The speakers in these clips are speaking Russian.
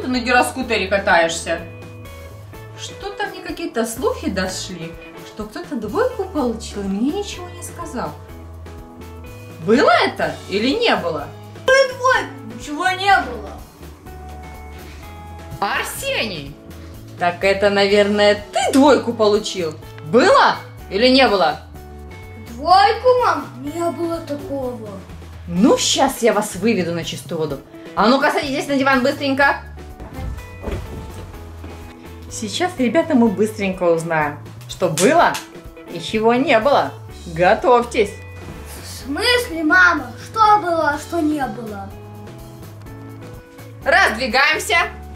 ты на гироскутере катаешься? Что-то мне какие-то слухи дошли, что кто-то двойку получил и мне ничего не сказал. Было это или не было? Ничего не было. Арсений! Так это, наверное, ты двойку получил. Было или не было? Двойку, мам? Не было такого. Ну, сейчас я вас выведу на чистую воду. А ну-ка, садитесь на диван быстренько. Сейчас, ребята, мы быстренько узнаем, что было и чего не было. Готовьтесь. В смысле, мама? Что было, а что не было? Раздвигаемся.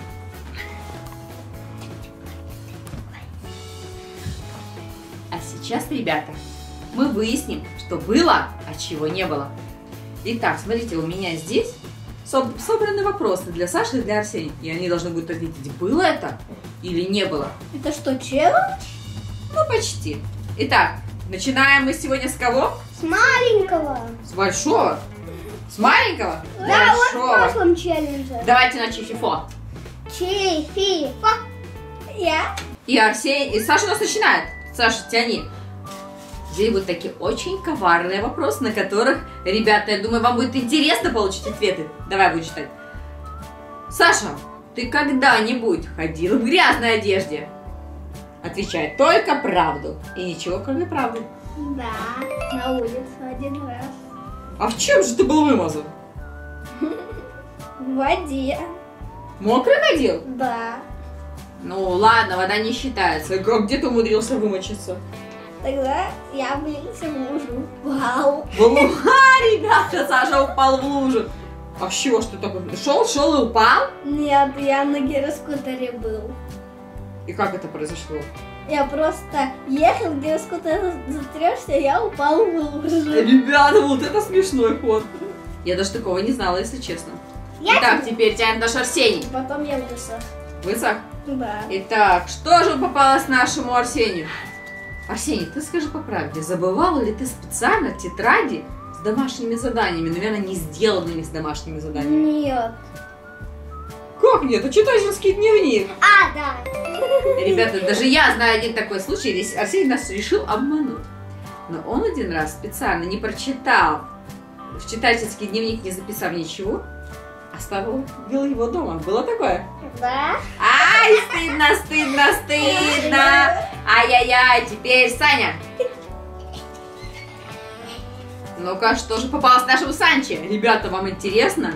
А сейчас, ребята, мы выясним, что было, а чего не было. Итак, смотрите, у меня здесь собраны вопросы для Саши и для Арсения. И они должны будут ответить, было это или не было. Это что, челлендж? Ну, почти. Итак, начинаем мы сегодня с кого? С маленького. С большого? С маленького? Да, вот в большого. прошлом челлендже. Давайте на чифифо. Чифифо. Я. И Арсений, и Саша у нас начинает. Саша, тяни. Здесь будут такие очень коварные вопросы, на которых, ребята, я думаю, вам будет интересно получить ответы. Давай буду читать. Саша, ты когда-нибудь ходила в грязной одежде? Отвечай только правду. И ничего, кроме правды. Да, на улице один раз. А в чем же ты был вымазан? В воде. Мокрый ходил? Да. Ну ладно, вода не считается. Где ты умудрился вымочиться? Тогда я влился в лужу. Вау. В лужу. Ребята, Саша упал в лужу. А с чего, что такое? Шел и упал? Нет, я на гироскутере был. И как это произошло? Я просто ехал, гироскутер затрёшься, я упал в лужу. Ребята, вот это смешной ход. Я даже такого не знала, если честно. Итак, теперь тянет наш Арсений. Потом я высох. Высох? Да. Итак, что же попалось нашему Арсению? Арсений, ты скажи по правде, забывал ли ты специально тетради с домашними заданиями? Наверное, не сделанными с домашними заданиями. Нет. Как нет? Это читательский дневник. А, да. Ребята, даже я знаю один такой случай, здесь Арсений нас решил обмануть. Но он один раз специально не прочитал в читательский дневник, не записав ничего, оставил его дома. Было такое? Да. Ай, стыдно, стыдно, стыдно. Ай-яй-яй, теперь Саня. Ну-ка, что же попалось нашему Санче? Ребята, вам интересно?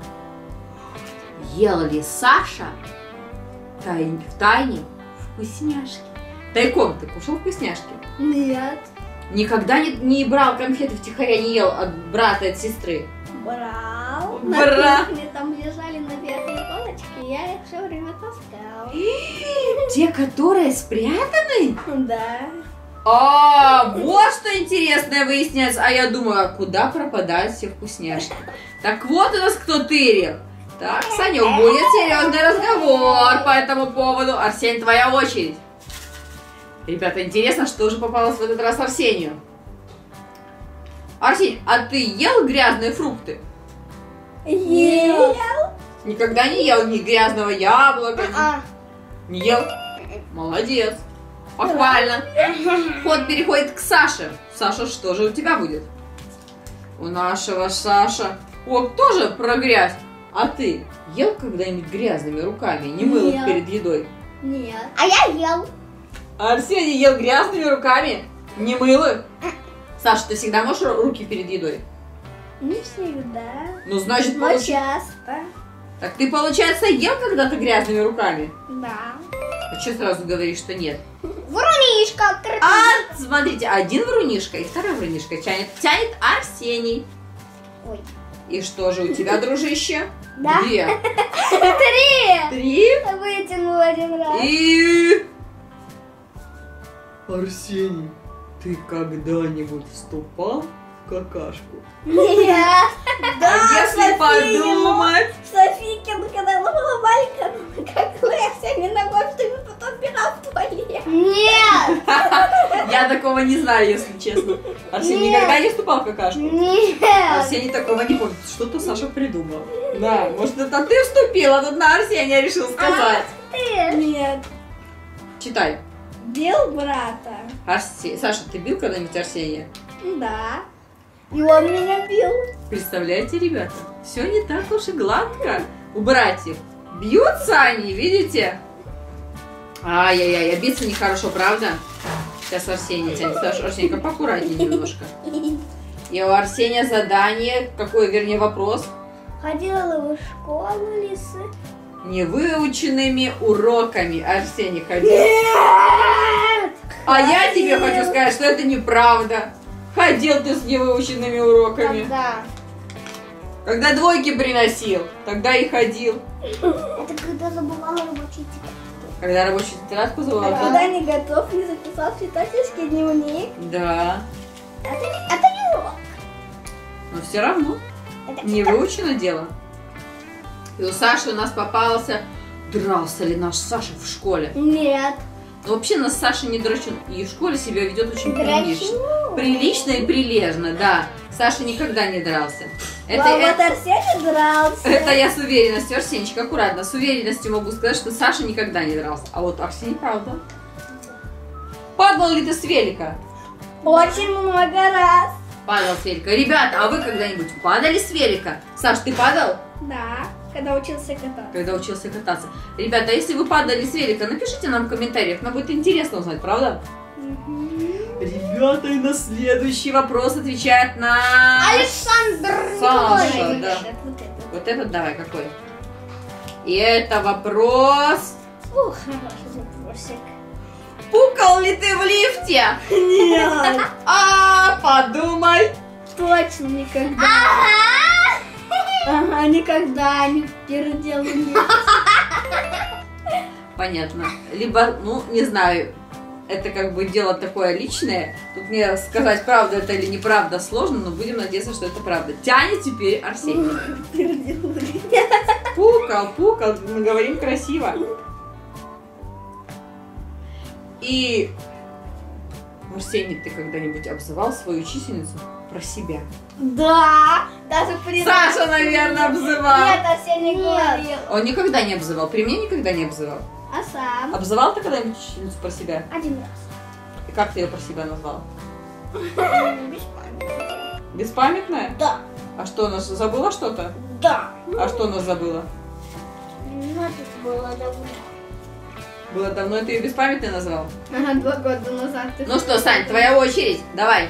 Ел ли Саша в тайне вкусняшки? Тайком ты кушал вкусняшки? Нет. Никогда не брал конфеты втихаря, не ел от брата и от сестры? Брал. Бра. На кухне там лежали на верхней полочке, я их все время таскал. Те, которые спрятаны? Да. А, вот что интересное выясняется. А я думаю, а куда пропадают все вкусняшки? Так вот у нас кто тырил. Так, Санек, будет серьезный разговор по этому поводу. Арсений, твоя очередь. Ребята, интересно, что же попалось в этот раз Арсению? Арсений, а ты ел грязные фрукты? Ел. Никогда не ел ни грязного яблока, А. не ел? Молодец. Похвально. Ход переходит к Саше. Саша, что же у тебя будет? У нашего Саша. О, тоже про грязь. А ты ел когда-нибудь грязными руками? Не мыл их Нет. перед едой? Нет. А я ел. Арсений ел грязными руками? Не мыл их? Саша, ты всегда моешь руки перед едой? Не всегда. Ну, значит, Но часто. Так ты, получается, ел когда-то грязными руками? Да. А что сразу говоришь, что нет? Врунишка. А, смотрите, один врунишка и второй врунишка тянет Арсений. Ой. И что же у тебя, дружище? Да. Где? 3. 3. Вытянул один раз. И... Арсений, ты когда-нибудь вступал в какашку? Нет. Да, А если подумать? Софийкин, когда она была маленькая, как я всеми ногой, чтобы потом подбегал в туалет. Нет! Я такого не знаю, если честно. Арсений Нет. никогда не вступал в какашку? Нет! Арсений такого не помнит. Что-то Саша придумал. Да, может это ты вступила, тут на Арсения решил сказать. Нет. Читай. Бил брата. Саша, ты бил когда-нибудь Арсения? Да. И он меня бил. Представляете, ребята, все не так уж и гладко у братьев. Бьются они, видите? Ай-яй-яй, биться нехорошо, правда? Сейчас Арсений тянет. Саша, Арсенька, поаккуратнее немножко. И у Арсения задание, какой, вернее, вопрос? Ходила в школу лисы. Невыученными уроками Арсений ходил. Нет! А я тебе хочу сказать, что это неправда. Ходил ты с невыученными уроками. Когда двойки приносил, тогда и ходил. Это когда забывала рабочий тетрадь. Когда рабочую тетрадку забывал? Когда не готов, не записал в читательский дневник. Да. Это не урок. Но все равно Это не выучено дело. И у Саши у нас попался. Дрался ли наш Саша в школе? Нет. Но вообще нас Саша не драчун. И в школе себя ведет очень Драчун. прилично. Прилично и прилежно, да. Саша никогда не дрался. Вот Арсений дрался. Это я с уверенностью, Арсенчик, аккуратно, с уверенностью могу сказать, что Саша никогда не дрался. А вот Арсений, правда. Падал ли ты с велика? Очень много раз. Падал с велика. Ребята, а вы когда-нибудь падали с велика? Саш, ты падал? Да, когда учился кататься. Когда учился кататься. Ребята, если вы падали с велика, напишите нам в комментариях, нам будет интересно узнать, правда? Ребята, и на следующий вопрос отвечает на... Александр Саша, Николаевич. да. Вот этот давай, какой? И это вопрос... Ух, хороший вопросик. Пукал ли ты в лифте? Нет. Подумай. Точно никогда. Ага, никогда не переделаю. Понятно. Либо, ну, не знаю, это как бы дело такое личное. Тут мне сказать, правда это или неправда сложно, но будем надеяться, что это правда. Тянет теперь Арсений. Пукал, мы говорим красиво. И, Арсений, ты когда-нибудь обзывал свою учительницу про себя? Да, даже при... Саша, наверное, обзывал. Нет, Арсений говорил. Он никогда не обзывал, при мне никогда не обзывал. А сам? Обзывал ты когда-нибудь учительницу про себя? Один раз. И как ты ее про себя назвал? Беспамятно. Беспамятная? Да. А что, она забыла что-то? Да. А что она забыла? Ну, это было давно. Было давно, и ты ее беспамятной назвал? Ага, 2 года назад. Ну что, Сань, твоя очередь, давай.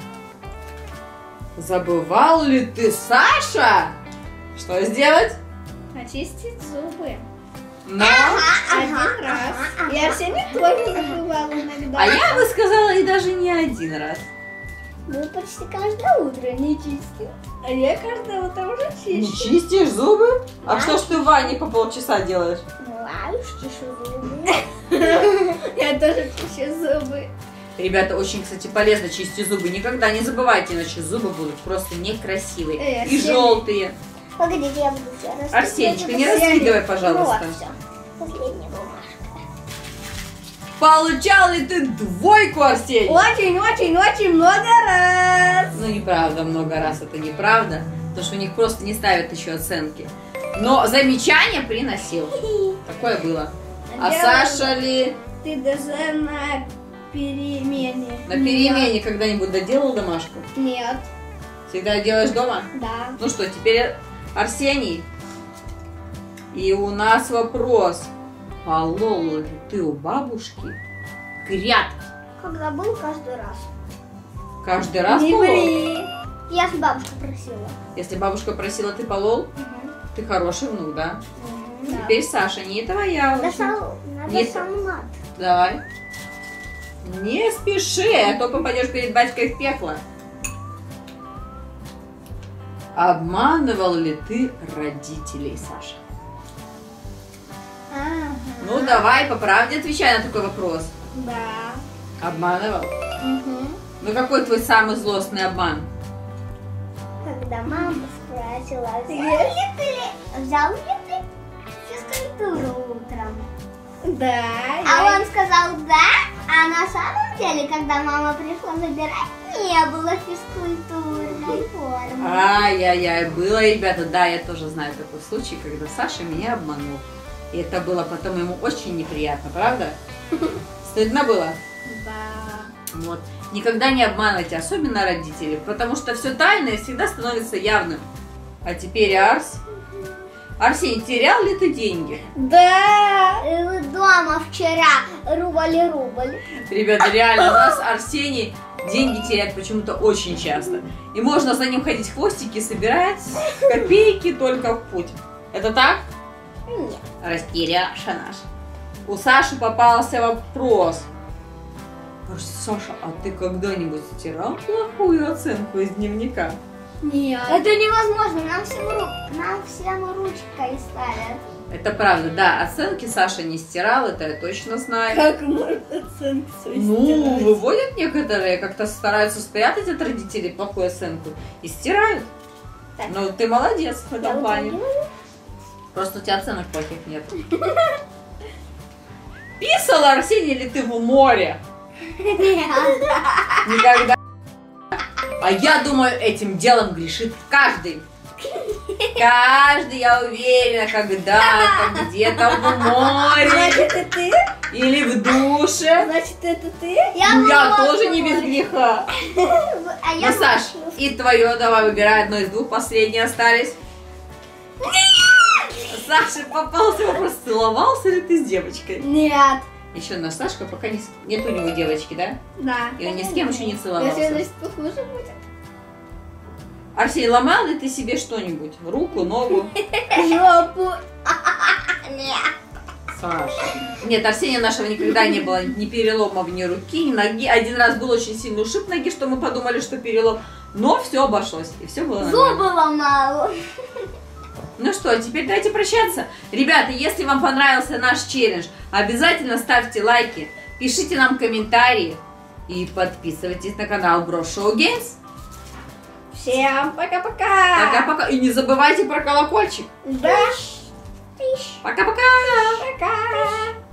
Забывал ли ты, Саша? Что сделать? Очистить зубы. Но... Один раз. И Арсений тоже забывал иногда. А я бы сказала, и даже не один раз. Ну, почти каждое утро не чистил. А я каждое утро уже Не чищу. чистишь зубы? А что ж ты в ванне по полчаса делаешь? Ну, ладно, чищу зубы. Я тоже чищу зубы. Ребята, очень, кстати, полезно чистить зубы. Никогда не забывайте, иначе зубы будут просто некрасивые и Арсений. желтые. Погодите, я буду все раскидывать. Арсенечка, не раскидывай, пожалуйста. Вот, все. Последняя бумажка. Получал ли ты двойку, Арсений? Очень много раз. Ну, неправда, много раз это неправда, потому что у них просто не ставят еще оценки. Но замечание приносил. Такое было. А Делала Саша ли Ты даже на перемене. на перемене когда-нибудь доделал домашку? Нет. Всегда делаешь дома? Да. Ну что, теперь Арсений. И у нас вопрос. Полол ли ты у бабушки грядки? Когда был, каждый раз. Каждый раз Не полол? ври. Я с бабушкой просила. Если бабушка просила, ты полол? Ты хороший внук, да? Да. Теперь Саша, не твоя очередь. Надо Нет. сам мат. Давай. Не спеши, а то попадешь перед батькой в пекло. Обманывал ли ты родителей, Саша? Ага. Ну давай, по правде отвечай на такой вопрос. Да. Обманывал? Угу. Ну какой твой самый злостный обман? Когда мама спросила, взял ли ты физкультуру утром? Да. А он сказал да, а на самом деле, когда мама пришла забирать, не было физкультурной формы. Ай-яй-яй, было, ребята, да, я тоже знаю такой случай, когда Саша меня обманул. И это было потом ему очень неприятно, правда? Стыдно было? Да. Вот. Никогда не обманывайте, особенно родителей, потому что все тайное всегда становится явным. А теперь Арсений, терял ли ты деньги? Да. Дома вчера рубль. Ребята, реально, у нас Арсений деньги теряет почему-то очень часто. И можно за ним ходить хвостики, собирать копейки только в путь. Это так? Нет. Растеряша наш. У Саши попался вопрос. Саша, а ты когда-нибудь стирал плохую оценку из дневника? Нет. Это невозможно, нам всем ручкой ставят. Это правда, да, оценки Саша не стирал, это я точно знаю. Как можно оценки свои Ну, стирать? выводят некоторые, как-то стараются спрятать от родителей плохую оценку и стирают. Так. Ну, ты молодец в этом Я плане. вытягиваю. Просто у тебя оценок плохих нет. Писала, Арсений, ли ты в море? Никогда. А я думаю, этим делом грешит каждый. Каждый, я уверена, когда-то, где-то в море Значит, это ты? или в душе. Значит, это ты? Я тоже не без греха. А я Ну, Саш, и твое, давай выбирай одно из двух, последние остались. Саша, попался вопрос, целовался ли ты с девочкой? Нет. Еще наш Сашка пока нет у него девочки, да? Да. И он ни с кем еще не Если, целовался. значит, похуже будет. Арсений, ломал ли ты себе что-нибудь? Руку, ногу? Жопу. Нет. Саша. Нет, Арсения нашего никогда не было ни переломов, ни руки, ни ноги. Один раз был очень сильный ушиб ноги, что мы подумали, что перелом. Но все обошлось, и все было нормально. Зубы ломал. Ну что, теперь давайте прощаться. Ребята, если вам понравился наш челлендж, обязательно ставьте лайки, пишите нам комментарии и подписывайтесь на канал Bro Show Games. Всем пока-пока. Пока-пока. И не забывайте про колокольчик. Да. Пока-пока. Пока.